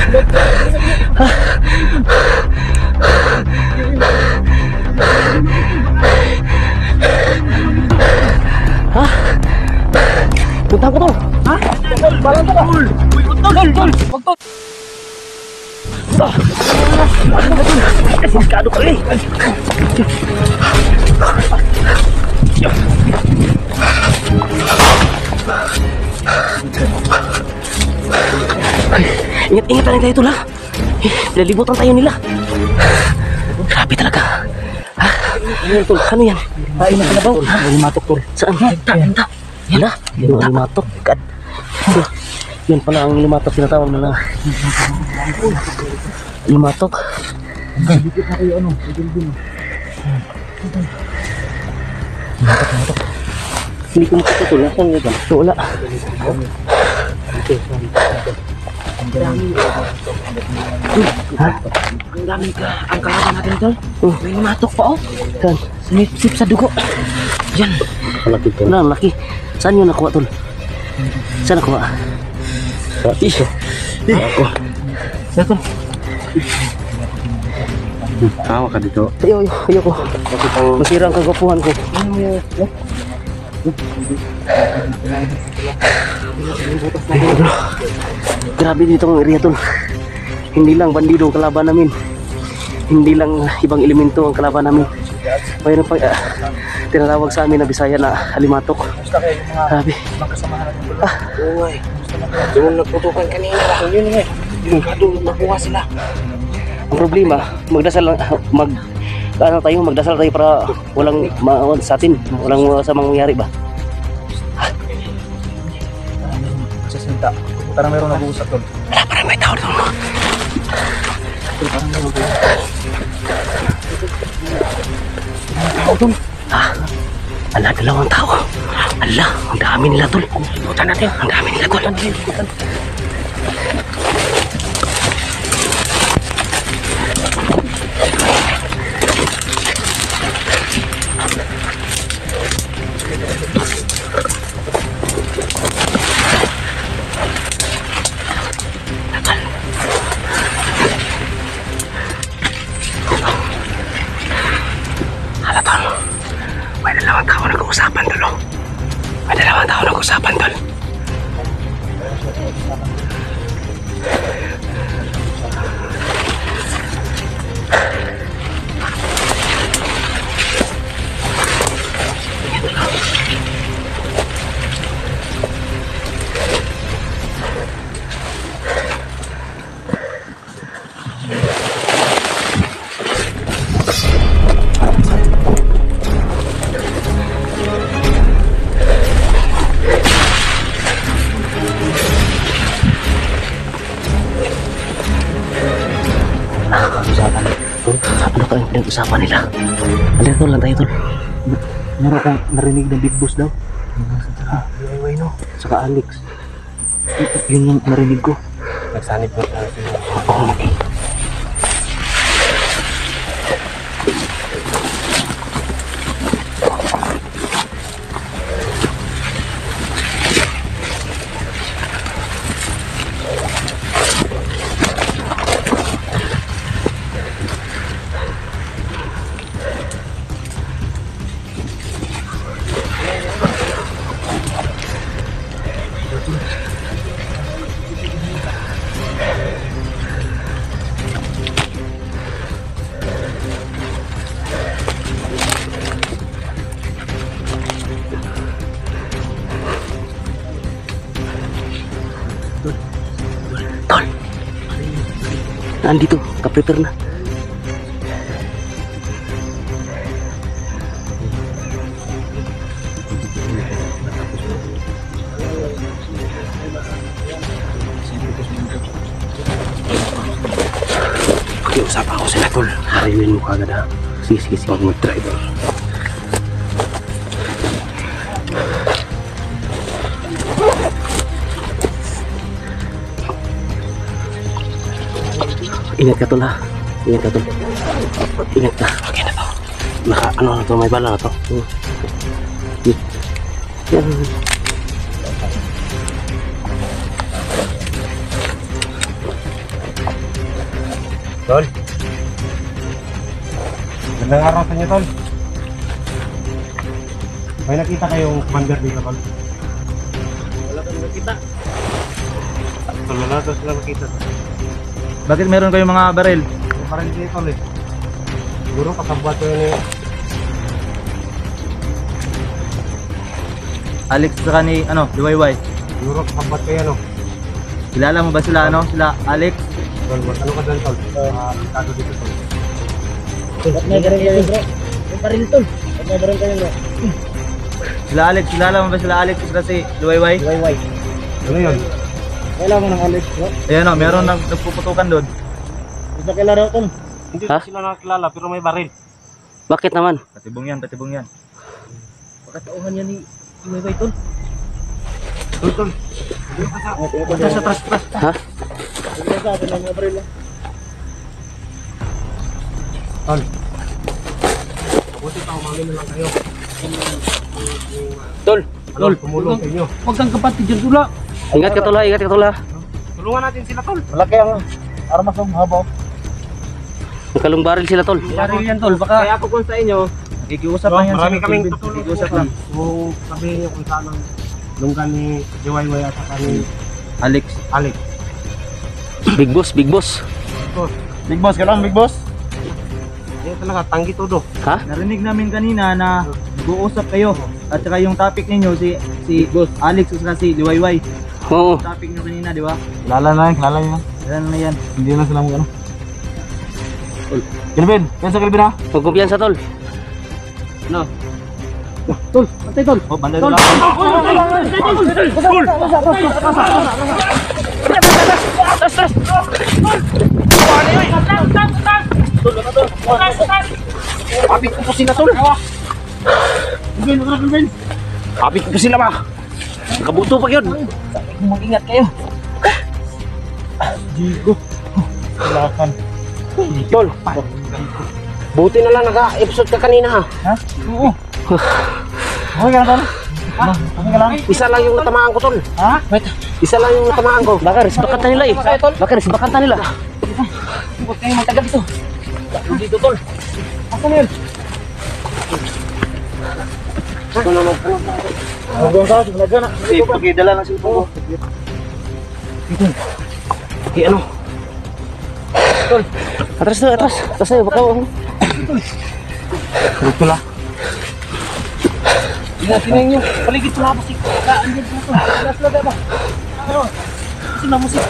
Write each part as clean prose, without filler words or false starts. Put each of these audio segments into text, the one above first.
Hah? Punta ko tol. Ha? Balan to ba? Tol. Tol. Magtol. Siskado ka eh. Ingat-ingat lang tayo tol ha. Pinalibutan tayo nila. Grabe talaga. Ano yan? Kain na kalabaw. Limatok tol. Saan? Tanda. Yan na. Limatok. Yan pala ang limatok tinatawag na limatok. Dikit na kayo ano. Limatok. Hindi ko makatutol. Nasaan nga ba? Wala. Ang dami ka. Ang kalaban natin tol. May limatok pa oh. Saan? Sinipsip sa dugo. Yan. Malaki tol. Laki. Saan yun nakuha tol? Saan nakuha? Sa iso. Ako. Saan tol? Tawa ka dito. Ayoko. Masira ang kagapuhan ko. Grabe dito ang area tol. Hindi lang bandido ang kalaban namin. Hindi lang ibang elemento ang kalaban namin. Mayroon pa tinatawag sa amin na Bisaya na halimatok. Grabe. Yung nagputukan kanina lang yun eh. Yung doon nakuha sila. Ang problema, magdasal tayo para walang sa atin, walang sa mangyayari ba? Sa sinta. Parang meron nag-uusap doon. Wala, parang may tao doon. Ala, dalawang tao. Ala, ang dami nila tol. Ikutan natin. Ang dami nila tol. May dalawang tao nag-uusapan tol. Ano kayong pinag-usapan nila? Andito lang tayo tol. Meron kang narinig ng Big Boss daw. DIY no? Saka Alex. Yun yung narinig ko. Nagsanib mo tayo sila. Okay. Tol, nandito, ka-prepare na. Pakiusap ako sila tol. Mariwin mo kagad ha. Sige, pag mag-driver. Ingat ka tol ha. Ingat ka tol. Ingat ka. Okay na to. Ano na to, may bala na to. Yan. Tol. Magandang araw sa inyo, Tol. May nakita kayong commander dito, Tol? Wala kang nakita. Tol, wala daw sila nakita. Bakit meron kayong mga baril? Yung parang dito, Tol eh. Siguro kasabwat ko yun eh. Alex saka ni, Liwayway. Siguro kasabwat ko yan, oh. Kilala mo ba sila, Sila Alex? Tol, ano ka dyan, Tol? Pintado dito, Tol. Ba't may baril kayo, bro? May baril, tol. Ba't may baril kayo, bro? Sila Alex, kilala mo ba sila Alex saka si Liwayway? Wayway. Ano yun? Kailangan mo ng Alex, bro. Ayan meron nagpuputukan doon. Gusto kilala, tol. Hindi Ha? ko sila nakakilala, pero may baril. Bakit naman? Patibong yan. Pagkatauhan yan ni Wayway, tol. Tol, Tol. Atras. Ha? Tol. Mabuti pa, umangin na lang kayo. Tol. Tol, tumulong sa inyo. Huwag kang kapatid dyan, tula. Ingat ka, tula. Tulungan natin sila, Tol. Malaki ang armas ng haba. Nakalong baril sila, tol. Baril yan, Tol. Kaya ako kung sa inyo, Nakikiusap lang yan Marami si kaming Kelvin. tutulong. Nakikiusap lang. Kung sabihin niyo kung saan ang lunggan ni Liwayway at saka ni Alex. Alex. Big boss. Big boss, kailangan big boss. Yan talaga, tanggi todo. Ha? Narinig namin kanina na nag-uusap kayo. At saka yung topic ninyo, si Alex at saka si Liwayway. Oo. Topic nyo kanina, di ba? Kilala yan. Ayan na yan. Hindi na sila ano. Kelvin, yan sa Kelvin ha? Huwag kumpiyansa, tol. Ano? Tol, patay Tol. Oh, bandal lang. Kapit ko po sila Tol. Kelvin. Kapit ko po sila ba? Kabuto pa yun. Mag-ingat kayo. Digo. Silakan. Tol. Buti na lang naka-episode ka kanina, ha? Ha? Oo. Okay ka na, Tol? Okay ka lang? Isa lang yung natamaan ko, tol. Ha? Wait. Isa lang yung natamaan ko. Baka resbakan nila eh. Baka resbakan nila. Huwag kayong magtagal dito. Dito, tol. Asa na yun? Huwag ka, simulaga na. Eh, pagkidala ng cellphone ko. Eh, ano? Tol. Atras na, atras. Atras na, baka ako. Ito lang. Tingnan nyo. Paligid sa labas. Andyan na to. Atras na, diba? Ano? Kasi na musik.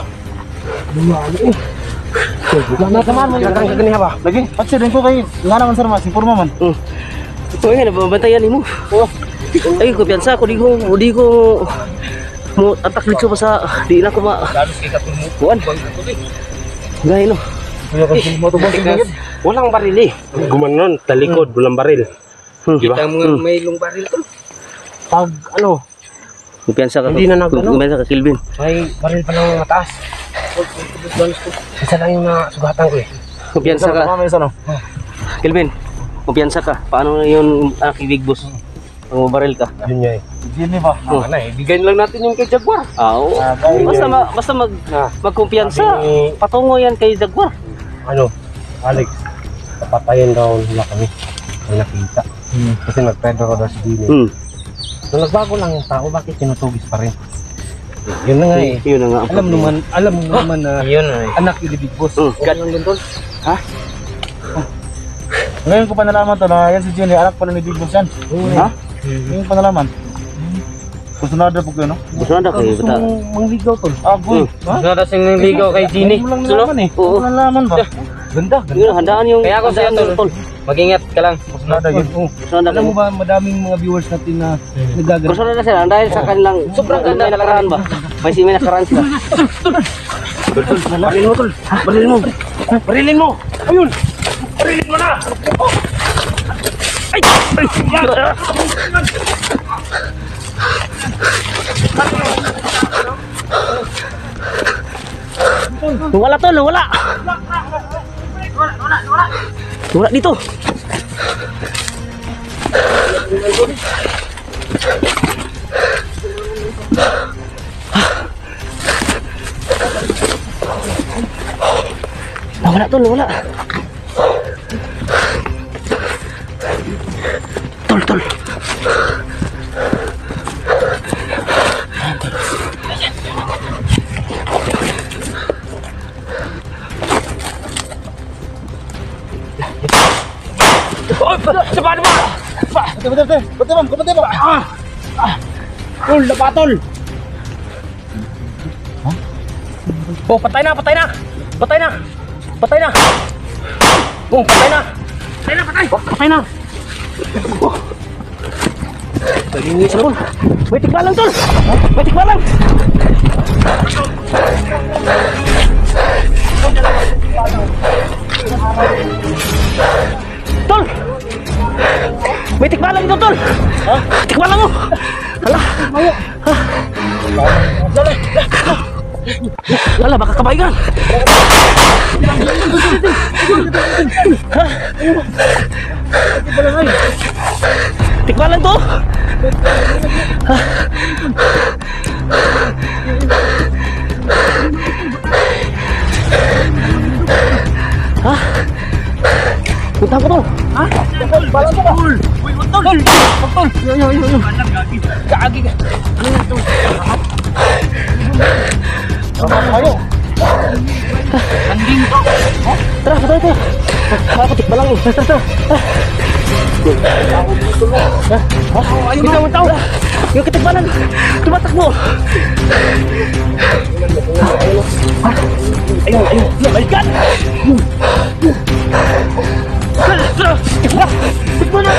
Natamaan mo yung kaganiha ba? Lagi, patsi rin ko kayo. Nga naman sir, mas informa man. Ito nga, nababantayan mo. Ay, kumpiyansa ako. Di ko mo atak dito pa sa di na ko ma. Kuan. Gay no. Walang baril eh. Gumanon, talikod, walang baril. Diba? Kita mo may long baril to. Pag ano, Kumpiyansa ka. Hindi na nagano. Kumpiyansa ka, Kelvin. may baril pa lang mataas. Isa lang yung nasugatan ko eh. Kumpiyansa ka. May isa no? Kelvin, kumpiyansa ka. Paano yung aking big boss? Ang mabaril ka. Yun niya eh. Hindi ba? Ano eh, bigyan lang natin yung kay Jaguar. Oo. Basta magkumpiyansa. Patungo yan kay Jaguar. Ano, Alex, papatayin daw nila kami. May nakita. Kasi nagpedro daw si Dini. Nung nagbago lang yung tao, bakit tinutugis pa rin? Yun na nga eh. Yun na nga. Alam mo naman na Yun na eh. anak ni Big Boss. God. Ha? Ngayon ko pa nalaman to na yan si Jenny, anak pala ni Big Boss yan. Ha? Ngayon ko pa nalaman. Kusunada po kayo, no? Gusto na kayo. Gusto mong mangligaw tol. Ah, boy. Ha? Gusto na kasing nangligaw kay Gini. Ngayon mo lang nalaman eh. Oo. Ngayon mo lang nalaman ba? Ganda, ganda. Yun, handaan yung... Kaya ako sa'yo, handaan tol. yung Mag-ingat ka lang. Kusunada yun. Oo. Gusto na Alam mo kayo. ba, madaming mga viewers natin na nagagano. Gusto na sila dahil sa kanilang sobrang ganda na nakaraan ba? May nakaraan sila. Barilin mo, tol. Barilin mo. Barilin mo. Ayun. Barilin mo na. Ay! Wala tol, wala. Wala dito. Wala tol, wala. Tol. Cepat. Betul, Bang. Tol, dapat tol. Oh, patay na. Oh, patay na. Patay na. Tagingin sa tol. May tikbalang tol. May tikbalang. Tol. May tikbalang ito tol. Ha? Tikbalang mo. Hala. Hala, baka kabaigan. Tikbalan to. Hah? Utang ko to. Hah? Balan to ba? Uy, utol. Yo. Gagi. Ano yan to? Ayo. Anding to. Tara, ito. Ako tikbalang eh. Tara. Ayun tao. Yung kitikbalan. Tumatakbo. Ayun. Balikan. Tikbalan.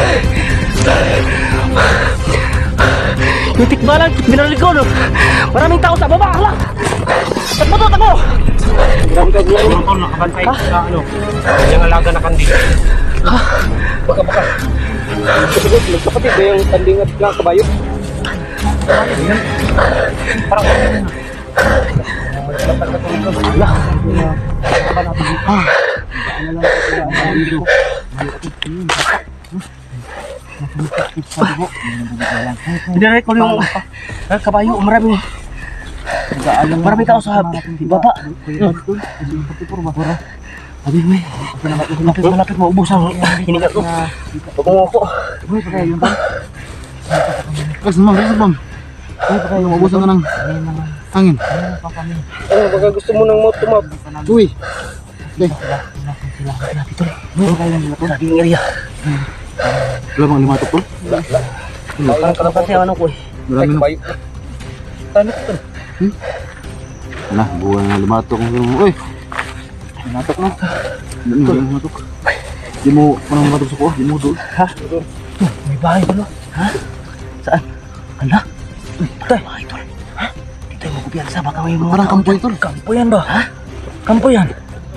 Yung tikbalan, binalik ko. Maraming tao sa baba. Hala. Takbo. Nakabantay sa ano. Yung alaga na kandi. Baka. Kapatid ba yung tanding at lang kabayo? Parang Wala. Dinarek ko yung kabayo. Maraming tao sa baba. Sabi mo malapit maubos ang hininga ko. Pagpungo ko. Kas naman. Ay, maubusan ka ng hangin. ano, baka gusto mo ng motomap? Uy. Okay. Laging area. Wala bang limatok to? Parang kalapati ang ano ko eh. Marami na. Kabayo. Tanong ko. Wala, buwan na limatok. Uy. Limatok na. Limatok. Di mo limatok sa kuha. Di mo doon. Ha? May bahay ba no? Ha? Saan? Hala? Patay. Bahay tol. Ha? Dito yung magkupiyansa. Baka may mga Parang kampo ito. Kampo yan ba? Ha? Kampo yan.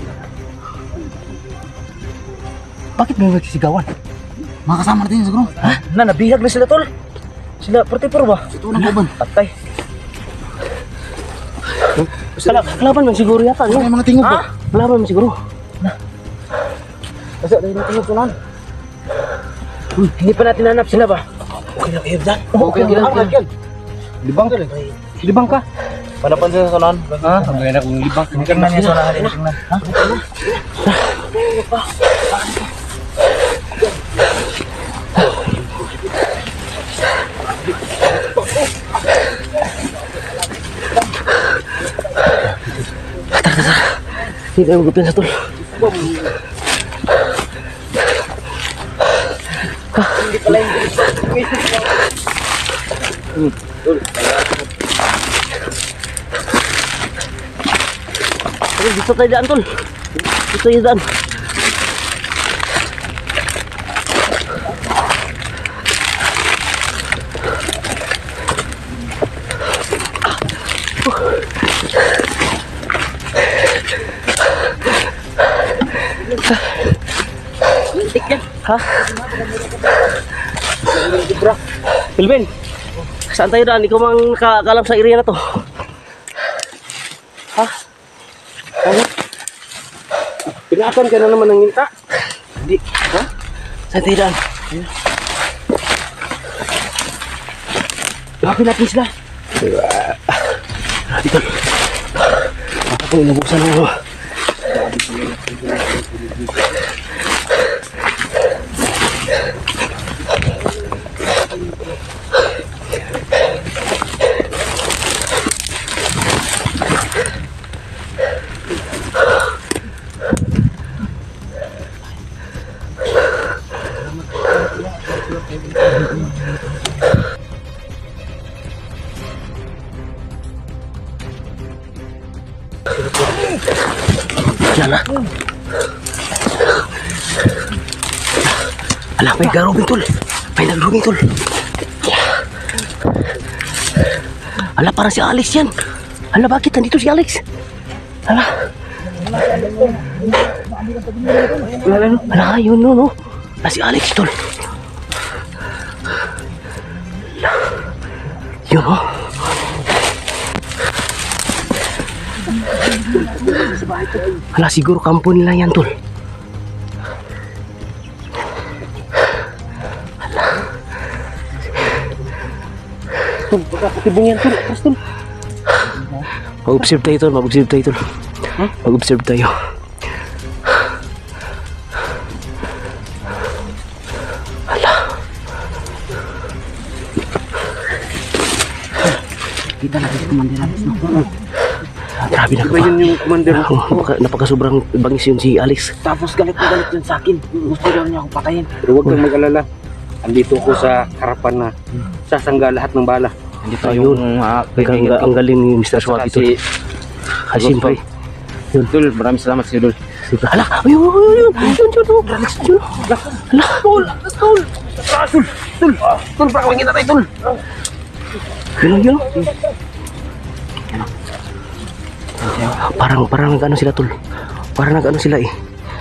Bakit may nagsisigawan? Mga kasama natin siguro. Ha? Nabihag na sila tol. Sila 44 ba? Ito na kuban. Patay. Kalaban man siguro yata. Ano yung mga tingog ba? Kalaban man siguro. Kasi dahil na tingog sunan. Hindi pa natin hanap sila ba? Okay lang kayo dyan. Okay lang. Libang ka. Libang ka. Panapansin sa sunan. Ha? Ang ganda kong libang. Hindi ka na niya sunan. Ha? Tara. Hindi tayo magupin sa tol. Hindi pala yung Dito tayo daan tol. Dito tayo daan. Ha? Pilben, saan tayo daan? Ikaw mang kakalam sa area na to. Ha? Ano? Pinaasan ka na naman ng hinta. Hindi. Ha? Saan tayo daan? Hanapin natin sila. Dito. Baka po inabusan mo. Yan na. Ala, may garubing tol. May nagrubing tol. Ala, parang si Alex yan. Ala, bakit nandito si Alex? Ala. Ala, yun no. Na si Alex tol. Ala. Yun no. Ala, siguro kampo nila yan tol. Tibong yan tol. Tapos tol. Mag-observe tayo tol, mag-observe tayo tol. Mag-observe tayo. Ala. Kita natin si Commander Alex no. Grabe na Diba yun yung commander mo? napaka-sobrang bangis yun si Alex. Tapos galit na galit yun sa akin. Gusto daw niya akong patayin. Pero huwag kang mag-alala. Andito ko sa harapan na sasangga lahat ng bala. Andito Ayun. yung Ang galing ni Mr. Swati tol. Siyempre. Yun tol, maraming salamat sa iyo tol. Ala, ayun. Ala, tol. Tol, pakawin kita tayo tol. Yun. Parang nag-ano sila tol. Parang nag-ano sila eh.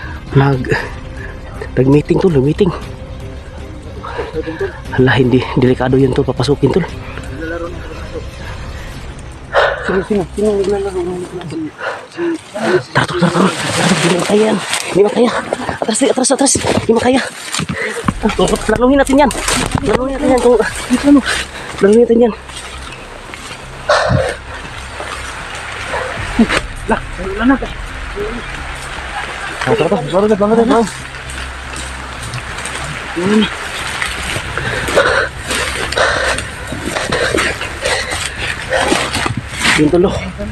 Nag-meeting tol, nag-meeting. Hala, hindi delikado yan tol, papasukin tol. Sino naglalaro? Tara, hindi makaya yan. Hindi makaya. Atras. Hindi makaya. Laluhin natin yan. Laluhin natin yan. Wala na. Tara. Yun tol.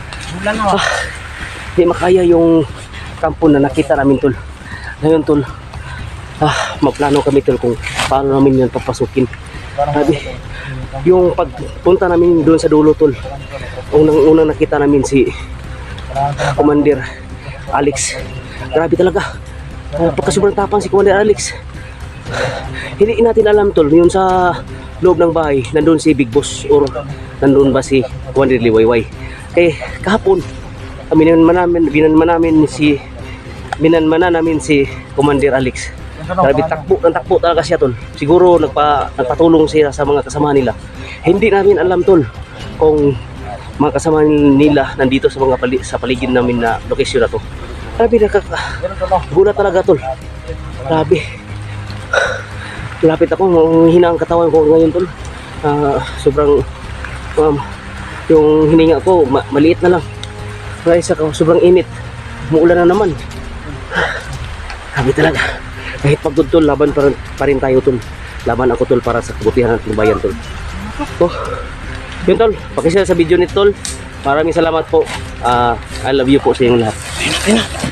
Hindi makaya yung kampo na nakita namin tol. Ngayon tol, magplano kami tol kung paano namin yan papasukin. Sabi, yung pagpunta namin doon sa dulo tol, unang nakita namin si Commander Alex. Grabe talaga. Pagkasobrang tapang si Commander Alex. Hindi natin alam tol, yun sa loob ng bahay, nandun si Big Boss or nandun ba si Commander Liwayway. Kahapon, binanman namin si Commander Alex. Grabe, takbo talaga siya tol. Siguro nagpatulong siya sa mga kasama nila. Hindi namin alam tol kung mga kasama nila nandito sa sa paligid namin na lokasyon na to. Grabe, gulat talaga tol. Grabe. Lapit ako, hina ang katawan ko ngayon tol. Sobrang yung hininga ko maliit na lang. Kaya sobrang init. Muulan na naman. Grabe talaga. Kahit pagod tol, laban pa rin tayo tol. Laban ako tol para sa kabutihan ng bayan tol. Yun tol, pakishare sa video nito tol. Maraming salamat po. I love you po sa inyong lahat.